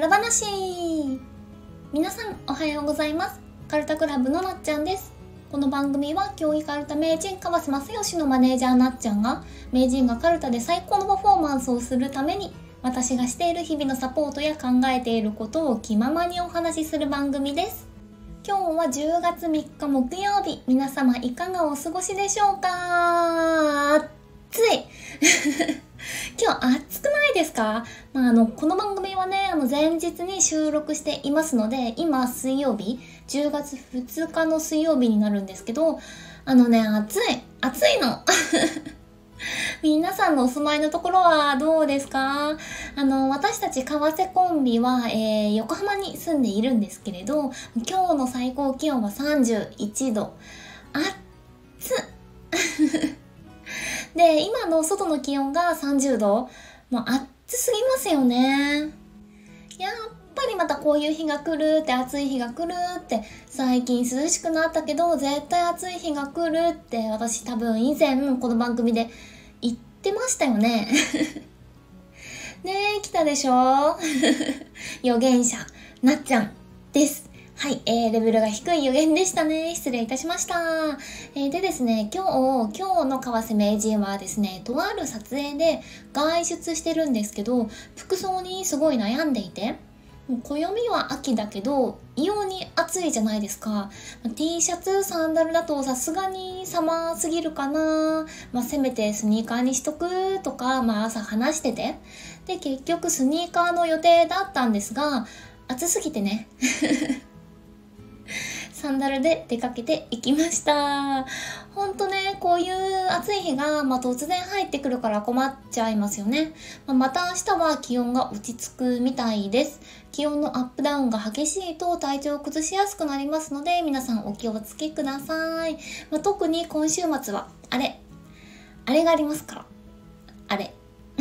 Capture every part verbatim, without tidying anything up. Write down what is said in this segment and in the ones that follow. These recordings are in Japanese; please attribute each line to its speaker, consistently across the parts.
Speaker 1: 裏話。皆さんおはようございます。カルタクラブのなっちゃんです。この番組は競技カルタ名人川瀬正義のマネージャーなっちゃんが、名人がカルタで最高のパフォーマンスをするために私がしている日々のサポートや考えていることを気ままにお話しする番組です。今日はじゅうがつみっか木曜日、皆様いかがお過ごしでしょうか？暑い今日暑くないですか？まあ、あのこの番組はね、あの前日に収録していますので、今水曜日じゅうがつふつかの水曜日になるんですけど、あのね、暑い暑いの皆さんのお住まいのところはどうですか？あの私たち川瀬コンビは、えー、横浜に住んでいるんですけれど、今日の最高気温はさんじゅういちど。暑っで、今の外の気温がさんじゅうど。もう暑すぎますよね。やっぱりまたこういう日が来るって、暑い日が来るって、最近涼しくなったけど絶対暑い日が来るって私多分以前この番組で言ってましたよねねえ、来たでしょ予言者なっちゃんです。はい、えー、レベルが低い予言でしたね。失礼いたしました。えー、でですね、今日、今日の川瀬名人はですね、とある撮影で外出してるんですけど、服装にすごい悩んでいて、もう暦は秋だけど、異様に暑いじゃないですか。T シャツ、サンダルだとさすがに寒すぎるかな。まあ、せめてスニーカーにしとくとか、まあ朝話してて。で、結局スニーカーの予定だったんですが、暑すぎてね。サンダルで出かけていきました。ほんとね、こういう暑い日が、まあ、突然入ってくるから困っちゃいますよね。まあ、また明日は気温が落ち着くみたいです。気温のアップダウンが激しいと体調を崩しやすくなりますので、皆さんお気をつけください。まあ、特に今週末は、あれ、あれがありますから。あれ。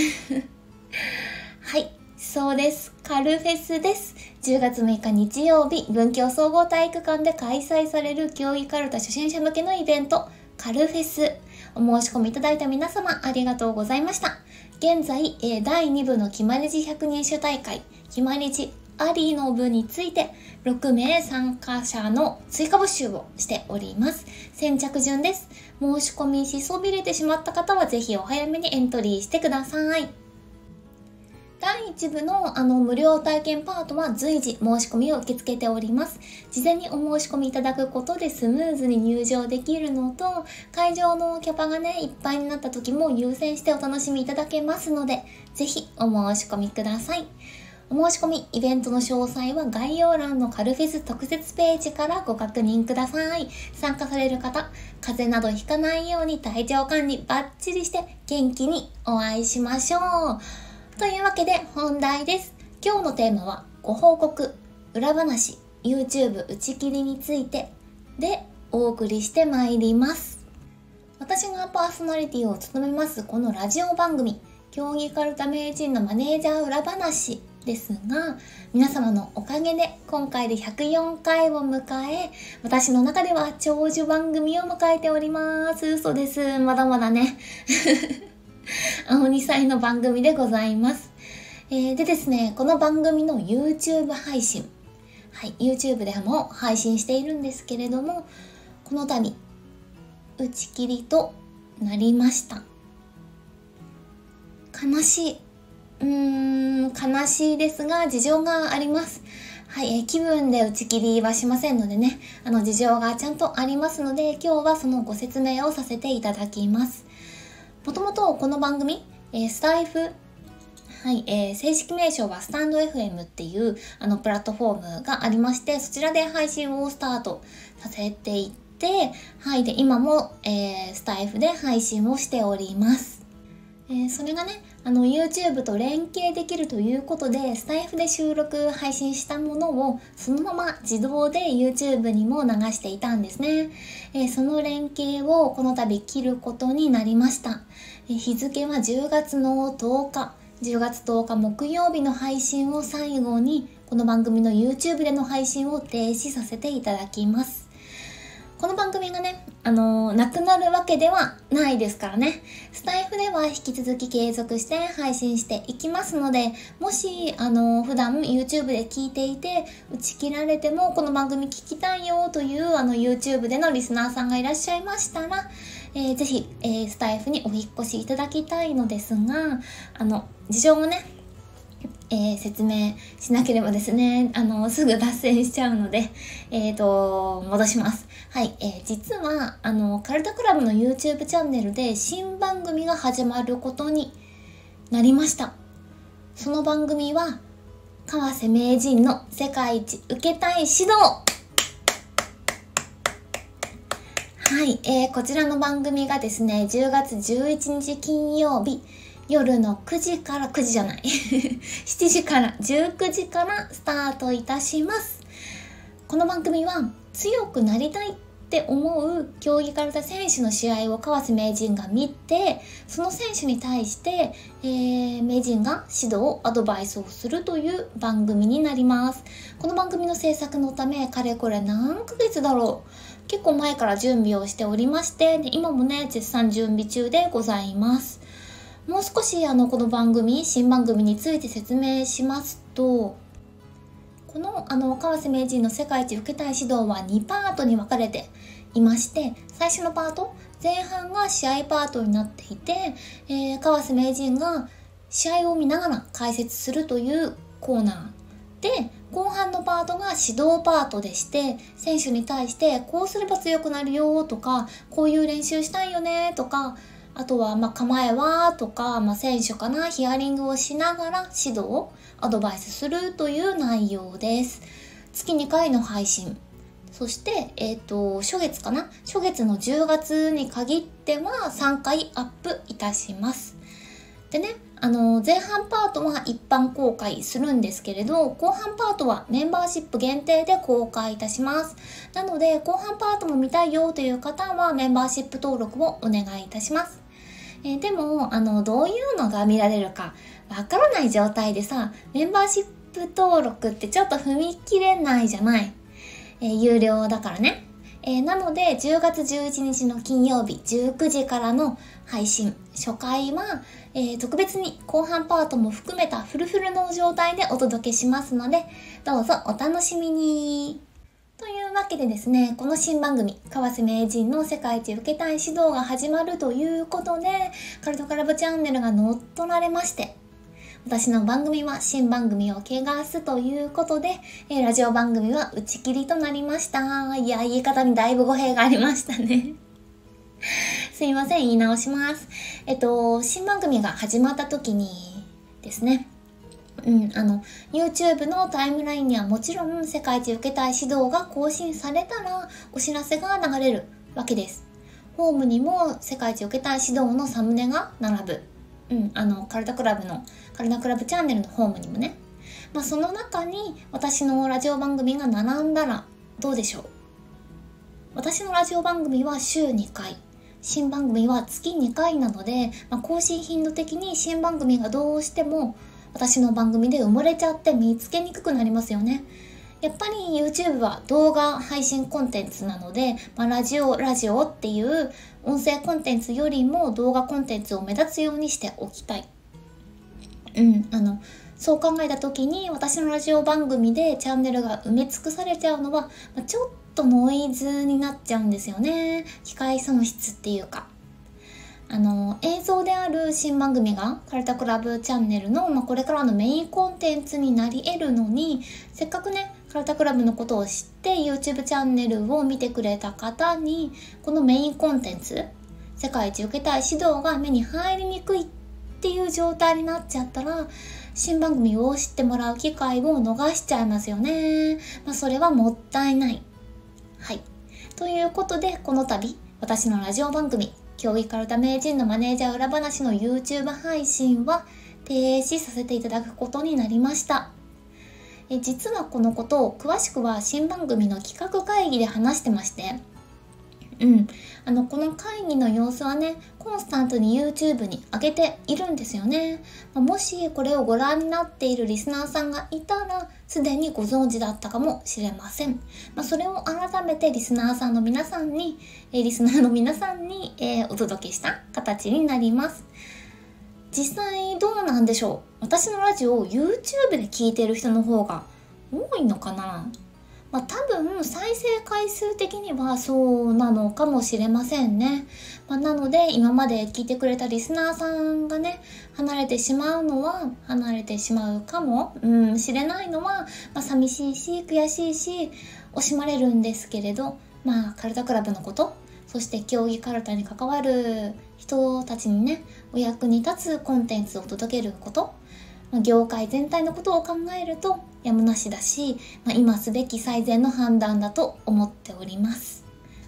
Speaker 1: はい。そうです。カルフェスです。じゅうがつむいか日曜日、文京総合体育館で開催される競技カルタ初心者向けのイベント、カルフェス。お申し込みいただいた皆様、ありがとうございました。現在、えー、だいにぶの決まり字ひゃくにん種大会、決まり字ありの部について、ろくめい参加者の追加募集をしております。先着順です。申し込みしそびれてしまった方は、ぜひお早めにエントリーしてください。だいいちぶのあの無料体験パートは随時申し込みを受け付けております。事前にお申し込みいただくことでスムーズに入場できるのと、会場のキャパがね、いっぱいになった時も優先してお楽しみいただけますので、ぜひお申し込みください。お申し込み、イベントの詳細は概要欄のカルフェス特設ページからご確認ください。参加される方、風邪などひかないように体調管理バッチリして元気にお会いしましょう。というわけで本題です。今日のテーマはご報告、裏話、YouTube 打ち切りについてでお送りしてまいります。私がパーソナリティを務めますこのラジオ番組、競技カルタ名人のマネージャー裏話ですが、皆様のおかげで今回でひゃくよんかいを迎え、私の中では長寿番組を迎えております。嘘です。まだまだね。青にさいの番組でございます。えー、でですね、この番組の YouTube 配信、はい、YouTube でも配信しているんですけれども、この度、打ち切りとなりました。悲しい。うーん、悲しいですが、事情があります。はい、えー、気分で打ち切りはしませんのでね、あの事情がちゃんとありますので、今日はそのご説明をさせていただきます。もともとこの番組、えー、スタイフ、はい、えー、正式名称はスタンド エフエム っていうあのプラットフォームがありまして、そちらで配信をスタートさせていって、はい、で今も、えー、スタイフで配信をしております。えー、それがね、あの YouTube と連携できるということで、スタイフで収録配信したものをそのまま自動で YouTube にも流していたんですね。えー、その連携をこの度切ることになりました。えー、日付はじゅうがつのとおか、じゅうがつとおか木曜日の配信を最後に、この番組の YouTube での配信を停止させていただきます。 この番組がね、あのー、なくなるわけではないですからね。スタイフでは引き続き継続して配信していきますので、もし、あのー、普段 YouTube で聞いていて、打ち切られてもこの番組聞きたいよという、あの、YouTube でのリスナーさんがいらっしゃいましたら、えー、ぜひ、えー、スタイフにお引っ越しいただきたいのですが、あの、事情をね、えー、説明しなければですね、あの、すぐ脱線しちゃうので、えーと、戻します。はい、えー、実は、あの、カルタクラブの YouTube チャンネルで新番組が始まることになりました。その番組は、川瀬名人の世界一受けたい指導。はい、えー、こちらの番組がですね、じゅうがつじゅういちにち金曜日、夜のくじから、くじじゃないしちじからじゅうくじからスタートいたします。この番組は強くなりたいって思う競技カルタ選手の試合を川瀬名人が見て、その選手に対して、えー、名人が指導、アドバイスをするという番組になります。この番組の制作のため、かれこれ何ヶ月だろう、結構前から準備をしておりまして、で今もね、絶賛準備中でございます。もう少しあのこの番組、新番組について説明しますと、このあの川瀬名人の世界一受けたい指導はにパートに分かれていまして、最初のパート、前半が試合パートになっていて、えー、川瀬名人が試合を見ながら解説するというコーナーで、後半のパートが指導パートでして、選手に対してこうすれば強くなるよとか、こういう練習したいよねとか、あとは、まあ、構えはとか、まあ、選手かな、ヒアリングをしながら指導、アドバイスするという内容です。月にかいの配信。そして、えっと、初月かな、初月のじゅうがつに限ってはさんかいアップいたします。でね、あの、前半パートは一般公開するんですけれど、後半パートはメンバーシップ限定で公開いたします。なので、後半パートも見たいよという方はメンバーシップ登録をお願いいたします。えー、でも、あの、どういうのが見られるかわからない状態でさ、メンバーシップ登録ってちょっと踏み切れないじゃない。えー、有料だからね。えー、なので、じゅうがつじゅういちにちの金曜日じゅうくじからの配信、初回は、えー、特別に後半パートも含めたフルフルの状態でお届けしますので、どうぞお楽しみに。というわけでですね、この新番組、川瀬名人の世界一受けたい指導が始まるということで、カルトクラブチャンネルが乗っ取られまして、私の番組は新番組を汚すということで、えー、ラジオ番組は打ち切りとなりました。いや、言い方にだいぶ語弊がありましたね。すいません、言い直します。えっと、新番組が始まった時にですね、うん、あの YouTube のタイムラインにはもちろん世界一受けたい指導が更新されたらお知らせが流れるわけです。ホームにも世界一受けたい指導のサムネが並ぶ。うん、あのカルタクラブのカルタクラブチャンネルのホームにもね。まあ、その中に私のラジオ番組が並んだらどうでしょう。私のラジオ番組は週にかい、新番組は月にかいなので、まあ、更新頻度的に新番組がどうしても私の番組で埋もれちゃって見つけにくくなりますよね。やっぱり YouTube は動画配信コンテンツなので、まあ、ラジオラジオっていう音声コンテンツよりも動画コンテンツを目立つようにしておきたい。うん、あのそう考えた時に私のラジオ番組でチャンネルが埋め尽くされちゃうのは、まあ、ちょっとノイズになっちゃうんですよね。機械損失っていうか。あの映像である新番組がカルタクラブチャンネルの、まあ、これからのメインコンテンツになり得るのに、せっかくねカルタクラブのことを知って YouTube チャンネルを見てくれた方にこのメインコンテンツ、世界一受けたい指導が目に入りにくいっていう状態になっちゃったら、新番組を知ってもらう機会を逃しちゃいますよね。まあ、それはもったいない。はい。ということでこの度私のラジオ番組競技カルタ名人のマネージャー裏話の YouTube 配信は停止させていただくことになりました。え実はこのことを詳しくは新番組の企画会議で話してまして、 うん。あの、この会議の様子はね、コンスタントに YouTube に上げているんですよね。まあ、もしこれをご覧になっているリスナーさんがいたら、すでにご存知だったかもしれません。まあ、それを改めてリスナーさんの皆さんに、えー、リスナーの皆さんに、えー、お届けした形になります。実際どうなんでしょう。私のラジオを YouTube で聞いている人の方が多いのかな。まあ、多分再生回数的にはそうなのかもしれませんね。まあ、なので今まで聞いてくれたリスナーさんがね、離れてしまうのは離れてしまうかも、うん、しれないのは、まあ、寂しいし悔しいし惜しまれるんですけれど、まあカルタクラブのこと、そして競技カルタに関わる人たちにね、お役に立つコンテンツを届けること、業界全体のことを考えるとやむなしだし、まあ、今すべき最善の判断だと思っております。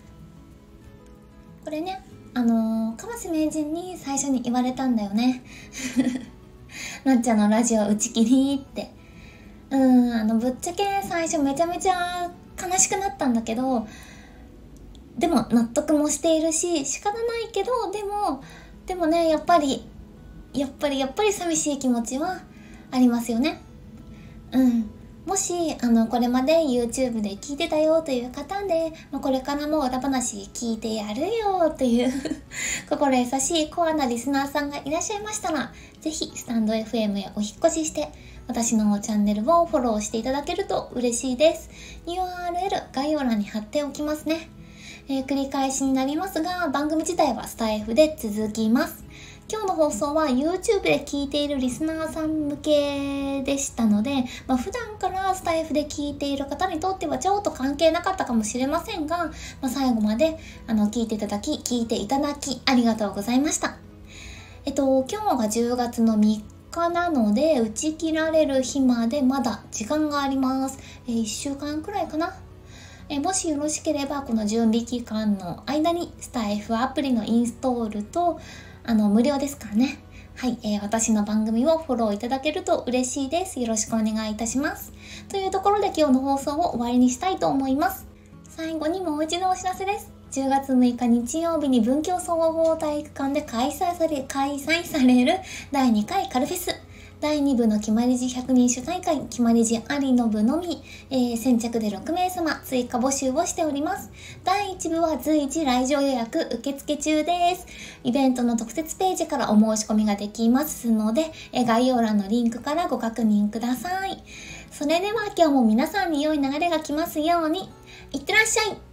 Speaker 1: これね、あのー、川瀬名人に最初に言われたんだよね。なっちゃんのラジオ打ち切りって。うん、あのぶっちゃけ最初めちゃめちゃ悲しくなったんだけど、でも納得もしているし仕方ないけど、でもでもね、やっぱりやっぱりやっぱり寂しい気持ちはありますよね。うん。もしあのこれまで YouTube で聞いてたよという方で、まあ、これからも裏話聞いてやるよという心優しいコアなリスナーさんがいらっしゃいましたら、ぜひスタンド エフエム へお引っ越しして私のチャンネルをフォローしていただけると嬉しいです。 ユーアールエル 概要欄に貼っておきますね。えー、繰り返しになりますが、番組自体はスタイフで続きます。今日の放送は YouTube で聞いているリスナーさん向けでしたので、まあ、普段からスタイフで聞いている方にとってはちょっと関係なかったかもしれませんが、まあ、最後まであの聞いていただき、聞いていただきありがとうございました。えっと、今日がじゅうがつのみっかなので、打ち切られる日までまだ時間があります。えー、いっしゅうかんくらいかな。えもしよろしければこの準備期間の間にスタイフアプリのインストールとあの無料ですからね。はい、えー、私の番組をフォローいただけると嬉しいです。よろしくお願いいたします。というところで今日の放送を終わりにしたいと思います。最後にもう一度お知らせです。じゅうがつむいか日曜日に文教総合体育館で開催され、開催されるだいにかいカルフェス。だいにぶの決まり字ひゃくにん種大会、決まり字ありの部のみ、えー、先着でろくめいさま追加募集をしております。だいいちぶは随時来場予約受付中です。イベントの特設ページからお申し込みができますので、えー、概要欄のリンクからご確認ください。それでは今日も皆さんに良い流れが来ますように。いってらっしゃい。